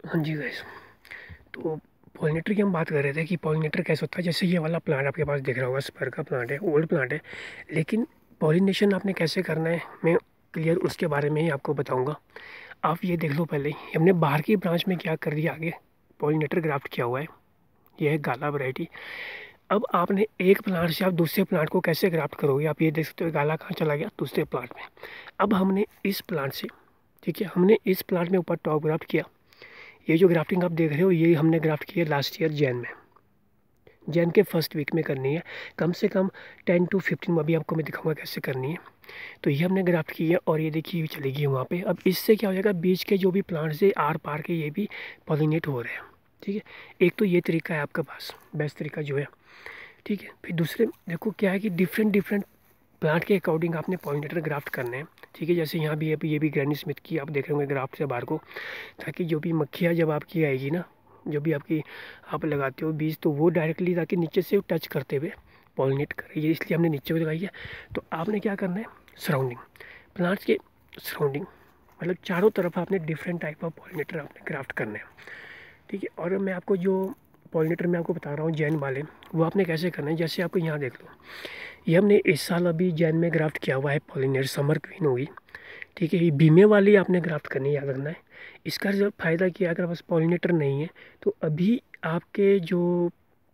हाँ जी गाइस, तो पॉलिनेटर की हम बात कर रहे थे कि पॉलिनेटर कैसे होता है। जैसे ये वाला प्लांट आपके पास दिख रहा होगा, स्पर का प्लांट है, ओल्ड प्लांट है, लेकिन पॉलिनेशन आपने कैसे करना है मैं क्लियर उसके बारे में ही आपको बताऊंगा। आप ये देख लो, पहले ही हमने बाहर की ब्रांच में क्या कर दिया, आगे पॉलिनेटर ग्राफ्ट किया हुआ है। यह है गाला वैरायटी। अब आपने एक प्लांट से आप दूसरे प्लांट को कैसे ग्राफ्ट करोगे, आप ये देख सकते हो गाला कहाँ चला गया, दूसरे प्लांट में। अब हमने इस प्लांट से, ठीक है, हमने इस प्लांट में ऊपर टॉप ग्राफ्ट किया। ये जो ग्राफ्टिंग आप देख रहे हो, ये हमने ग्राफ्ट किया लास्ट ईयर जैन में। जैन के फर्स्ट वीक में करनी है, कम से कम 10 to 15, अभी आपको मैं दिखाऊंगा कैसे करनी है। तो ये हमने ग्राफ्ट की है और ये देखिए ये चलेगी वहाँ पे। अब इससे क्या हो जाएगा, बीच के जो भी प्लांट्स है आर पार के ये भी पॉलिनेट हो रहे हैं। ठीक है, एक तो ये तरीका है आपके पास, बेस्ट तरीका जो है। ठीक है, फिर दूसरे देखो क्या है कि डिफरेंट डिफरेंट प्लांट के अकॉर्डिंग आपने पॉलिनेटर ग्राफ्ट करने हैं। ठीक है, जैसे यहाँ भी है, ये भी ग्रैनी स्मिथ की आप देख रहे होंगे ग्राफ्ट से बाहर को, ताकि जो भी मक्खियाँ जब आपकी आएगी ना, जो भी आपकी आप लगाते हो बीज, तो वो डायरेक्टली ताकि नीचे से टच करते हुए पॉलिनेट करे, ये इसलिए हमने नीचे को लगाई है। तो आपने क्या करना है, सराउंडिंग प्लांट्स के सराउंडिंग, मतलब चारों तरफ आपने डिफरेंट टाइप ऑफ पॉलिनेटर आपने क्राफ्ट करने हैं। ठीक है, और मैं आपको जो पॉलिनेटर मैं आपको बता रहा हूँ जैन वाले, वो आपने कैसे करना है। जैसे आपको यहाँ देख लो, ये हमने इस साल अभी जैन में ग्राफ्ट किया हुआ है पॉलिनेटर, समर क्वीन होगी। ठीक है, ये बीमे वाली आपने ग्राफ्ट करनी है, याद रखना है। इसका जो फ़ायदा क्या है, अगर बस पॉलिनेटर नहीं है तो अभी आपके जो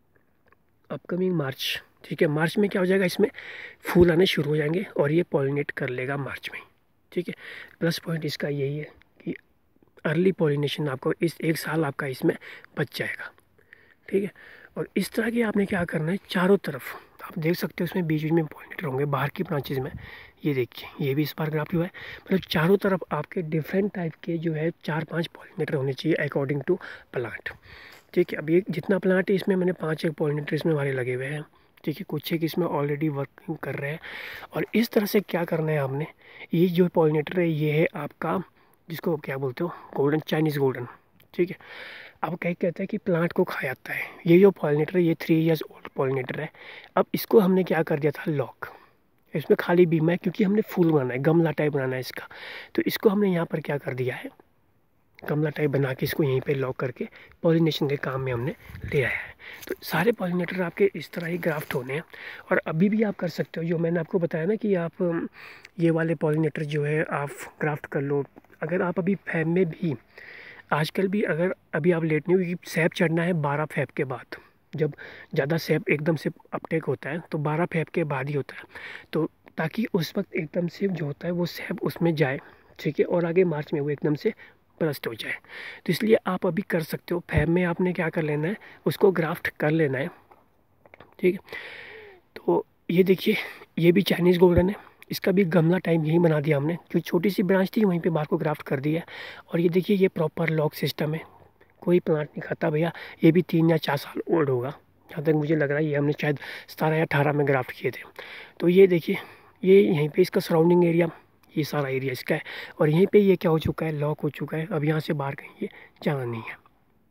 अपकमिंग मार्च, ठीक है, मार्च में क्या हो जाएगा, इसमें फूल आने शुरू हो जाएंगे और ये पॉलिनेट कर लेगा मार्च में। ठीक है, प्लस पॉइंट इसका यही है कि अर्ली पॉलिनेशन आपको इस एक साल आपका इसमें बच जाएगा। ठीक है, और इस तरह की आपने क्या करना है, चारों तरफ आप देख सकते हो इसमें बीच बीच में पॉलिनेटर होंगे बाहर की ब्रांचेज में। ये देखिए ये भी इस बार ग्राफ हुआ है, मतलब चारों तरफ आपके डिफरेंट टाइप के जो है 4-5 पॉलिनेटर होने चाहिए अकॉर्डिंग टू प्लांट। ठीक है, अब ये जितना प्लांट है इसमें मैंने 5 एक पॉलिनेटर इसमें हमारे लगे हुए हैं। ठीक है, कुछ एक इसमें ऑलरेडी वर्किंग कर रहे हैं। और इस तरह से क्या करना है आपने, ये जो पॉलिनेटर है ये है आपका, जिसको क्या बोलते हो, गोल्डन, चाइनीज़ गोल्डन। ठीक है, अब कहीं कहते हैं कि प्लांट को खा जाता है। ये जो पॉलिनेटर है ये 3 years ओल्ड पॉलिनेटर है। अब इसको हमने क्या कर दिया था, लॉक। इसमें खाली बीमा है क्योंकि हमने फूल बनाना है, गमला टाइप बनाना है इसका। तो इसको हमने यहाँ पर क्या कर दिया है, गमला टाइप बना के इसको यहीं पे लॉक करके पॉलिनेशन के काम में हमने ले आया है। तो सारे पॉलिनेटर आपके इस तरह ही ग्राफ्ट होने हैं। और अभी भी आप कर सकते हो, जो मैंने आपको बताया ना कि आप ये वाले पॉलिनेटर जो है आप ग्राफ्ट कर लो। अगर आप अभी फैब में भी, आजकल भी अगर अभी आप लेट नहीं हो, क्योंकि सैप चढ़ना है 12 फेब के बाद। जब ज़्यादा सैप एकदम से अपटेक होता है तो 12 फेब के बाद ही होता है। तो ताकि उस वक्त एकदम से जो होता है वो सैप उसमें जाए। ठीक है, और आगे मार्च में वो एकदम से बरस्ट हो जाए। तो इसलिए आप अभी कर सकते हो, फैब में आपने क्या कर लेना है, उसको ग्राफ्ट कर लेना है। ठीक है, तो ये देखिए ये भी चाइनीज़ गोल्डन है, इसका भी गमला टाइप यही बना दिया हमने, क्योंकि छोटी सी ब्रांच थी वहीं पे बाहर को ग्राफ्ट कर दिया है। और ये देखिए ये प्रॉपर लॉक सिस्टम है, कोई प्लांट नहीं खाता भैया। ये भी 3 या 4 साल ओल्ड होगा, जहाँ तक मुझे लग रहा है। ये हमने शायद 17 या 18 में ग्राफ्ट किए थे। तो ये देखिए ये यहीं पे इसका सराउंडिंग एरिया, ये सारा एरिया इसका है। और यहीं पे ये क्या हो चुका है, लॉक हो चुका है। अब यहाँ से बाहर कहीं ये जाना नहीं है,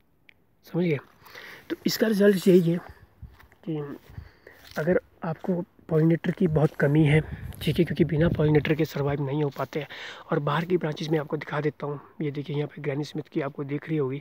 समझिए। तो इसका रिजल्ट यही है कि अगर आपको पॉलिनेटर की बहुत कमी है, ठीक है, क्योंकि बिना पॉलिनेटर के सर्वाइव नहीं हो पाते हैं। और बाहर की ब्रांचेज में आपको दिखा देता हूँ, ये देखिए यहाँ पे ग्रैनी स्मिथ की आपको दिख रही होगी,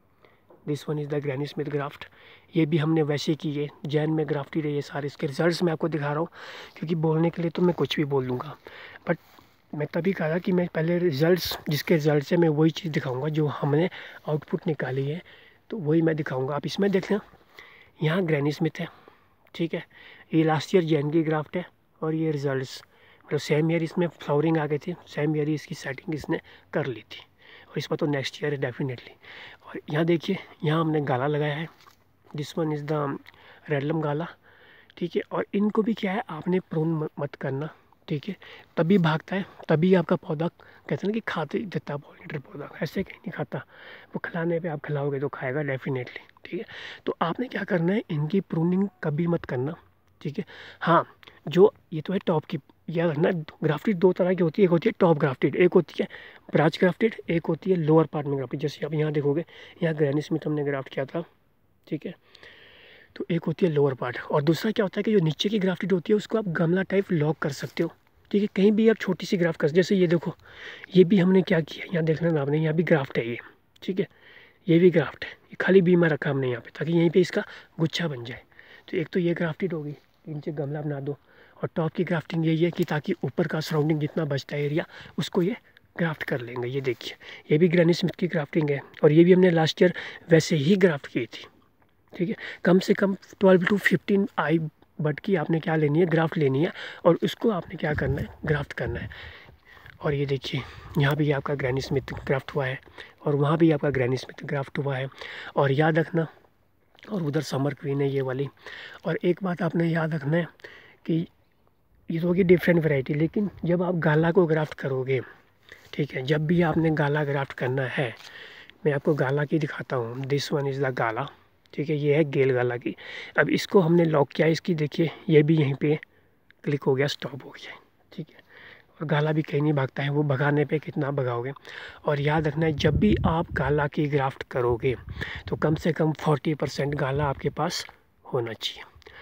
this one is the Granny Smith graft. ये भी हमने वैसे की है, जैन में ग्राफ्ट ही रही है सारे। इसके रिजल्ट्स मैं आपको दिखा रहा हूँ, क्योंकि बोलने के लिए तो मैं कुछ भी बोल दूँगा, बट मैं तभी कहा था कि मैं पहले रिजल्ट्स, जिसके रिजल्ट से मैं वही चीज़ दिखाऊँगा जो हमने आउटपुट निकाली है, तो वही मैं दिखाऊँगा। आप इसमें देख लें, यहाँ ग्रैनी स्मिथ है। ठीक है, ये लास्ट ईयर जैन की ग्राफ्ट है और ये रिजल्ट्स, मतलब सेम ईयर इसमें फ्लावरिंग आ गई थी, सेम ईयर इसकी सेटिंग इसने कर ली थी। और इसमें तो नेक्स्ट ईयर है डेफिनेटली। और यहाँ देखिए यहाँ हमने गाला लगाया है, this one is the Redlum Gala. ठीक है, और इनको भी क्या है, आपने प्रून मत करना। ठीक है, तभी भागता है, तभी आपका पौधा कहते हैं ना कि खाते देता है पॉलिनेटर पौधा, ऐसे कहीं नहीं खाता। वो खिलाने पे आप खिलाओगे तो खाएगा डेफिनेटली। ठीक है, तो आपने क्या करना है, इनकी प्रूनिंग कभी मत करना। ठीक है, हाँ, जो ये तो है टॉप की, याद रखना ग्राफ्टेड 2 तरह की होती है, एक होती है टॉप ग्राफ्टेड, एक होती है ब्रांच ग्राफ्टेड, एक होती है लोअर पार्ट में ग्राफ्टेड। जैसे आप यहाँ देखोगे, यहाँ ग्रैनी स्मिथ हमने ग्राफ्ट किया था। ठीक है, तो एक होती है लोअर पार्ट, और दूसरा क्या होता है कि जो नीचे की ग्राफ्टेड होती है उसको आप गमला टाइप लॉक कर सकते हो। ठीक है, कहीं भी आप छोटी सी ग्राफ्ट कर, जैसे ये देखो, ये भी हमने क्या किया, यहाँ देख लेना आपने, यहाँ भी ग्राफ्ट है ये। ठीक है, ये भी ग्राफ्ट है, ये खाली बीमा रखा हमने यहाँ पे ताकि यहीं पे इसका गुच्छा बन जाए। तो एक तो ये ग्राफ्टेड होगी, नीचे गमला बना दो। और टॉप की ग्राफ्टिंग यही है कि ताकि ऊपर का सराउंडिंग जितना बचता है एरिया उसको ये ग्राफ्ट कर लेंगे। ये देखिए, ये भी ग्रैनी स्मिथ की ग्राफ्टिंग है और ये भी हमने लास्ट ईयर वैसे ही ग्राफ्ट की थी। ठीक है, कम से कम 12 to 15 आई बट की आपने क्या लेनी है, ग्राफ्ट लेनी है और उसको आपने क्या करना है, ग्राफ्ट करना है। और ये देखिए, यहाँ भी आपका ग्रैनी स्मिथ ग्राफ्ट हुआ है और वहाँ भी आपका ग्रैनी स्मिथ ग्राफ्ट हुआ है। और याद रखना, और उधर समर क्वीन है ये वाली। और एक बात आपने याद रखना है कि ये तो होगी डिफरेंट वैरायटी, लेकिन जब आप गाला को ग्राफ्ट करोगे, ठीक है, जब भी आपने गाला ग्राफ्ट करना है, मैं आपको गाला की दिखाता हूँ। This one is the Gala, ठीक है, ये है गेल गाला की। अब इसको हमने लॉक किया, इसकी देखिए ये भी यहीं पे क्लिक हो गया, स्टॉप हो गया, ठीक है। और गाला भी कहीं नहीं भागता है, वो भगाने पे कितना भगाओगे। और याद रखना है, जब भी आप गाला की ग्राफ्ट करोगे तो कम से कम 40% गाला आपके पास होना चाहिए,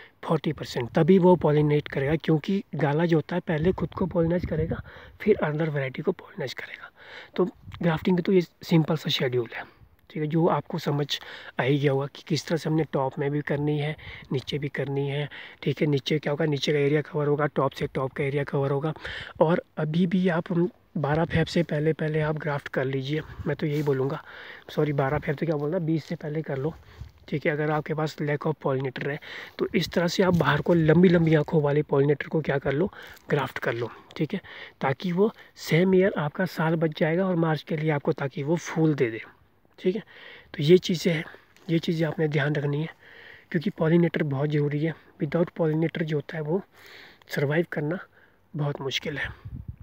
40%, तभी वो पॉलिनेट करेगा। क्योंकि गाला जो होता है पहले खुद को पॉलिनाइज करेगा, फिर अदर वैरायटी को पॉलिनाइज करेगा। तो ग्राफ्टिंग का तो ये सिंपल सा शेड्यूल है, ठीक है, जो आपको समझ आ ही गया होगा कि किस तरह से हमने टॉप में भी करनी है, नीचे भी करनी है। ठीक है, नीचे क्या होगा, नीचे का एरिया कवर होगा, टॉप से टॉप का एरिया कवर होगा। और अभी भी आप 12 फेब से पहले पहले आप ग्राफ्ट कर लीजिए, मैं तो यही बोलूँगा। सॉरी, 12 फेब तो क्या बोलना, 20 से पहले कर लो, ठीक है। अगर आपके पास लैक ऑफ पॉलिनेटर है तो इस तरह से आप बाहर को लंबी लंबी आँखों वाले पॉलिनेटर को क्या कर लो, ग्राफ्ट कर लो, ठीक है, ताकि वो सेम ईयर आपका साल बच जाएगा और मार्च के लिए आपको ताकि वो फूल दे दे, ठीक है। तो ये चीज़ें हैं, ये चीज़ें आपने ध्यान रखनी है, क्योंकि पॉलिनेटर बहुत ज़रूरी है। विदाउट पॉलिनेटर जो होता है वो सर्वाइव करना बहुत मुश्किल है।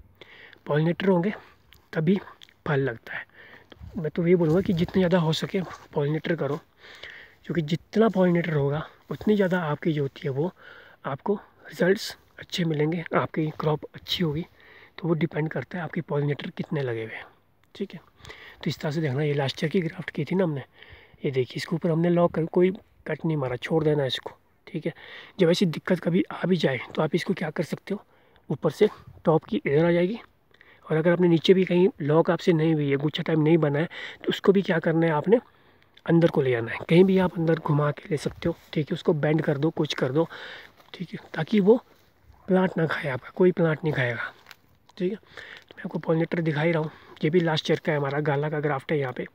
पॉलिनेटर होंगे तभी फल लगता है। तो मैं तो ये बोलूँगा कि जितने ज़्यादा हो सके पॉलिनेटर करो, क्योंकि जितना पॉलिनेटर होगा उतनी ज़्यादा आपकी जो होती है वो आपको रिजल्ट्स अच्छे मिलेंगे, आपकी क्रॉप अच्छी होगी। तो वो डिपेंड करता है आपकी पॉलिनेटर कितने लगे हुए हैं, ठीक है। तो इस तरह से देखना, ये लास्ट ईयर की ग्राफ्ट की थी ना हमने, ये देखिए इसके ऊपर हमने लॉक कर, कोई कट नहीं मारा, छोड़ देना इसको, ठीक है। जब ऐसी दिक्कत कभी आ भी जाए तो आप इसको क्या कर सकते हो, ऊपर से टॉप की इधर आ जाएगी। और अगर आपने नीचे भी कहीं लॉक आपसे नहीं हुई है, गुच्छा टाइप नहीं बना है, तो उसको भी क्या करना है, आपने अंदर को ले आना है। कहीं भी आप अंदर घुमा के ले सकते हो, ठीक है, उसको बेंड कर दो, कुछ कर दो, ठीक है, ताकि वो प्लांट ना खाए, आपका कोई प्लांट नहीं खाएगा, ठीक है। तो मैं आपको पॉलिनेटर दिखा ही रहा हूँ, ये भी लास्ट ईयर का है, हमारा गाला का ग्राफ्ट है यहाँ पे,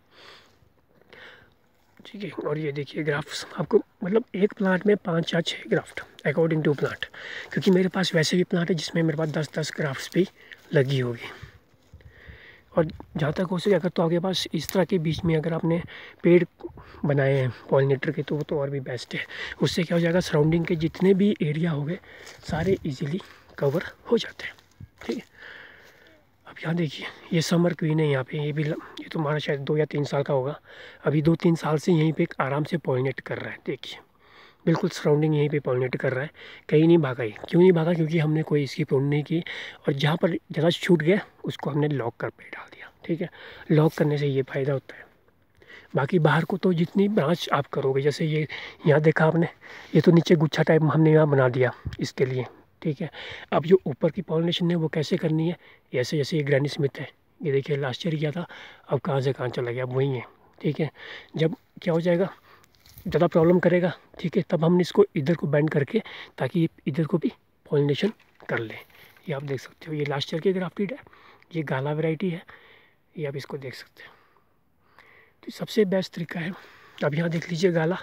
ठीक है। और ये देखिए ग्राफ्ट्स आपको, मतलब एक प्लांट में 5 या 6 ग्राफ्ट अकॉर्डिंग टू प्लांट, क्योंकि मेरे पास वैसे भी प्लांट है जिसमें मेरे पास 10-10 ग्राफ्ट्स भी लगी होगी। और जहाँ तक हो सके, अगर तो आपके पास इस तरह के बीच में अगर आपने पेड़ बनाए हैं पॉलिनेटर के, तो वो तो और भी बेस्ट है। उससे क्या हो जाएगा, सराउंडिंग के जितने भी एरिया हो गए सारे इजीली कवर हो जाते हैं, ठीक है। अब यहाँ देखिए, ये समर क्वीन है यहाँ पे, ये भी ये तो हमारा शायद 2 या 3 साल का होगा। अभी 2-3 साल से यहीं पे आराम से पॉलिनेट कर रहा है, देखिए बिल्कुल सराउंडिंग यहीं पे पॉलिनेट कर रहा है, कहीं नहीं भागा। ये क्यों नहीं भागा, क्योंकि हमने कोई इसकी प्रूनिंग नहीं की, और जहाँ पर ज़्यादा छूट गया उसको हमने लॉक कर पे डाल दिया, ठीक है। लॉक करने से ये फ़ायदा होता है। बाकी बाहर को तो जितनी ब्रांच आप करोगे, जैसे ये यहाँ देखा आपने, ये तो नीचे गुच्छा टाइप हमने यहाँ बना दिया इसके लिए, ठीक है। अब जो ऊपर की पॉलिनेशन है वो कैसे करनी है, ऐसे जैसे ये ग्रैनी स्मिथ है, ये देखिए लास्ट ईयर किया था, अब कहाँ से कहाँ चला गया, अब वही है, ठीक है। जब क्या हो जाएगा, ज़्यादा प्रॉब्लम करेगा, ठीक है, तब हमने इसको इधर को बेंड करके ताकि ये इधर को भी पॉलिनेशन कर ले। ये आप देख सकते हो, ये लास्ट ईयर की ग्राफ्टेड है, ये गाला वैरायटी है, ये आप इसको देख सकते हो। तो सबसे बेस्ट तरीका है। अब यहाँ देख लीजिए गाला,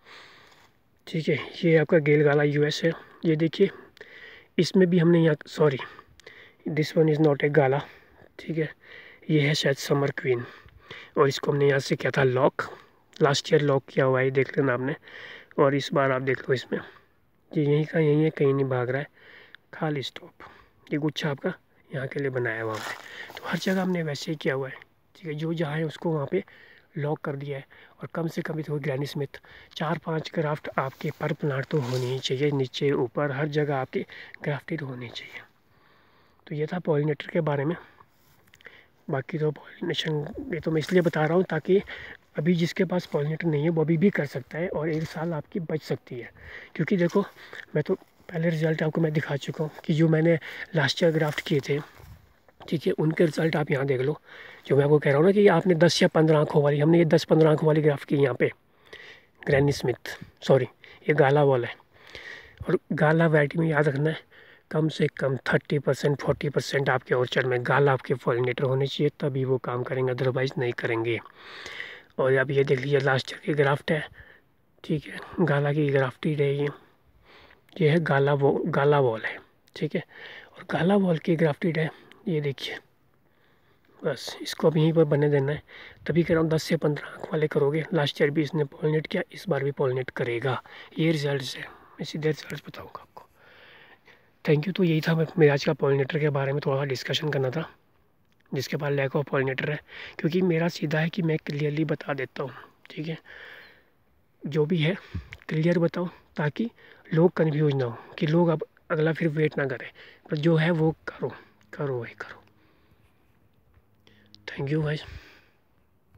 ठीक है, ये आपका गेल गाला US है। ये देखिए इसमें भी हमने यहाँ, sorry this one is not a Gala, ठीक है, ये है शायद समर क्वीन, और इसको हमने यहाँ से किया था लॉक, लास्ट ईयर लॉक किया हुआ है, देख लेना आपने। और इस बार आप देख लो, इसमें ये यहीं का यहीं है, कहीं नहीं भाग रहा है, खाली स्टॉप। ये गुच्छा आपका यहाँ के लिए बनाया हुआ है, तो हर जगह हमने वैसे ही किया हुआ है, ठीक है। जो जहाँ है उसको वहाँ पे लॉक कर दिया है। और कम से कम तो ग्रैनी स्मिथ 4-5 ग्राफ्ट आपके पर प्लांट तो होनी ही चाहिए, नीचे ऊपर हर जगह आपके ग्राफ्टेड होनी चाहिए। तो ये था पॉलिनेटर के बारे में। बाकी तो पॉलिनेशन ये तो मैं इसलिए बता रहा हूँ ताकि अभी जिसके पास पॉलिनेटर नहीं है वो अभी भी कर सकता है, और 1 साल आपकी बच सकती है। क्योंकि देखो, मैं तो पहले रिज़ल्ट आपको मैं दिखा चुका हूँ कि जो मैंने लास्ट ईयर ग्राफ्ट किए थे, ठीक है, उनके रिजल्ट आप यहाँ देख लो। जो मैं आपको कह रहा हूँ ना कि आपने 10 या 15 आँखों वाली, हमने ये 10-15 आँखों वाली ग्राफ्ट की यहाँ पे ग्रैनी स्मिथ, सॉरी ये गाला वॉल है। और गाला वैरायटी में याद रखना है कम से कम 30% 40% आपके ऑर्चर्ड में गाला आपके पॉलिनेटर होने चाहिए, तभी वो काम करेंगे, अदरवाइज़ नहीं करेंगे। और अब ये देख लीजिए लास्ट ईयर की ग्राफ्ट है, ठीक है, गाला की ग्राफ्ट ही रहेगी। ये है गाला वॉल है, ठीक है। और गाला वॉल की ग्राफ्टेड है, ये देखिए। बस इसको अब यहीं पर बने देना है। तभी कह रहा हूँ 10 से 15 आँख वाले करोगे। लास्ट ईयर भी इसने पॉलिनेट किया, इस बार भी पॉलिनेट करेगा। ये रिजल्ट है, मैं सीधे रिजल्ट बताऊँगा आपको। Thank you. तो यही था मेरा आज का पॉलिनेटर के बारे में थोड़ा सा डिस्कशन करना था, जिसके पास लैक ऑफ पॉलिनेटर है। क्योंकि मेरा सीधा है कि मैं क्लियरली बता देता हूँ, ठीक है, जो भी है क्लियर बताओ, ताकि लोग कन्फ्यूज ना हो, कि लोग अब अगला फिर वेट ना करें। पर जो है वो करो, करो भाई करो। थैंक यू भाई।